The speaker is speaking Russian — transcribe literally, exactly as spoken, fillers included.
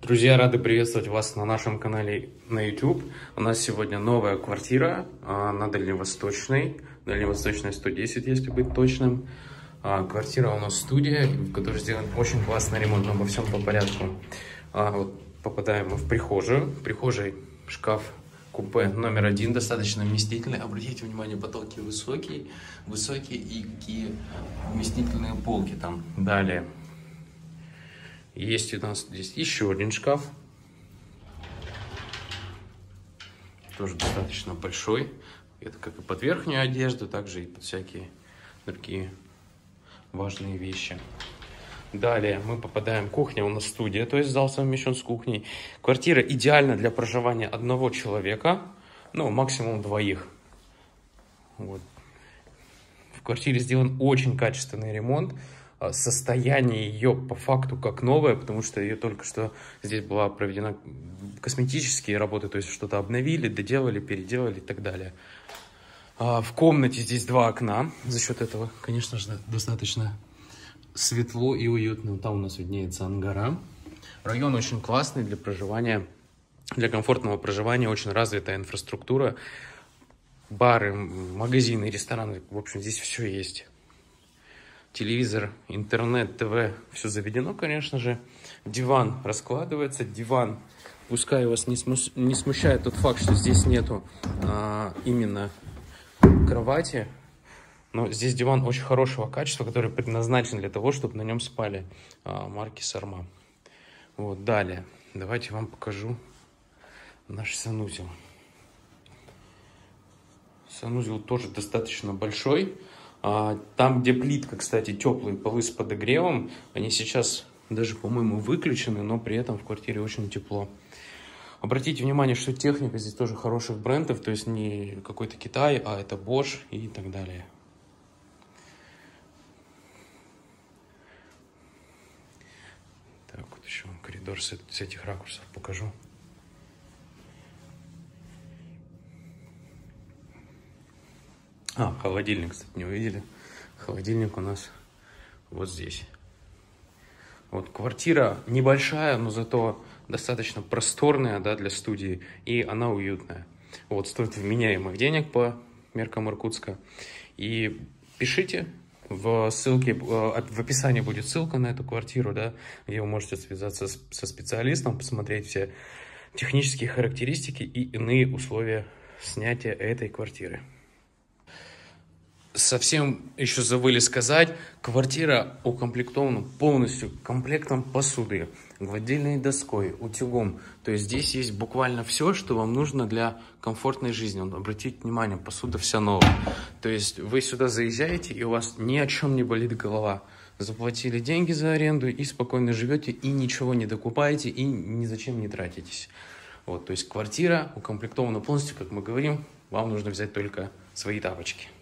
Друзья, рады приветствовать вас на нашем канале на YouTube. У нас сегодня новая квартира а, на Дальневосточной. Дальневосточная сто десять, если быть точным. А, квартира у нас студия, в которой сделан очень классный ремонт, но обо всем по порядку. А, вот попадаем мы в прихожую. В прихожей шкаф купе номер один, достаточно вместительный. Обратите внимание, потолки высокие, высокие и какие вместительные полки там. Далее. Есть у нас здесь еще один шкаф. Тоже достаточно большой. Это как и под верхнюю одежду, также и под всякие другие важные вещи. Далее мы попадаем в кухню. У нас студия, то есть зал совмещен с кухней. Квартира идеальна для проживания одного человека, ну, максимум двоих. Вот. В квартире сделан очень качественный ремонт. Состояние ее по факту как новое, потому что ее только что здесь была проведена косметические работы, то есть что-то обновили, доделали, переделали и так далее. В комнате здесь два окна, за счет этого, конечно же, достаточно светло и уютно. Там у нас виднеется ангара. Район очень классный для проживания, для комфортного проживания, очень развитая инфраструктура, бары, магазины, рестораны, в общем, здесь все есть. Телевизор, интернет, ТВ, все заведено, конечно же. Диван раскладывается. Диван, пускай вас не, сму не смущает тот факт, что здесь нету а, именно кровати. Но здесь диван очень хорошего качества, который предназначен для того, чтобы на нем спали, а, марки Сарма. Вот, далее. Давайте вам покажу наш санузел. Санузел тоже достаточно большой. Там, где плитка, кстати, теплые полы с подогревом, они сейчас даже, по-моему, выключены, но при этом в квартире очень тепло. Обратите внимание, что техника здесь тоже хороших брендов, то есть не какой-то Китай, а это Bosch и так далее. Так, вот еще вам коридор с, с этих ракурсов покажу. А, холодильник, кстати, не увидели. Холодильник у нас вот здесь. Вот квартира небольшая, но зато достаточно просторная, да, для студии. И она уютная. Вот, стоит вменяемых денег по меркам Иркутска. И пишите. В ссылке, в описании будет ссылка на эту квартиру, да, где вы можете связаться с, со специалистом, посмотреть все технические характеристики и иные условия снятия этой квартиры. Совсем еще забыли сказать, квартира укомплектована полностью комплектом посуды, гладильной доской, утюгом. То есть здесь есть буквально все, что вам нужно для комфортной жизни. Обратите внимание, посуда вся новая. То есть вы сюда заезжаете, и у вас ни о чем не болит голова. Заплатили деньги за аренду и спокойно живете, и ничего не докупаете, и ни зачем не тратитесь. Вот, то есть квартира укомплектована полностью, как мы говорим, вам нужно взять только свои тапочки.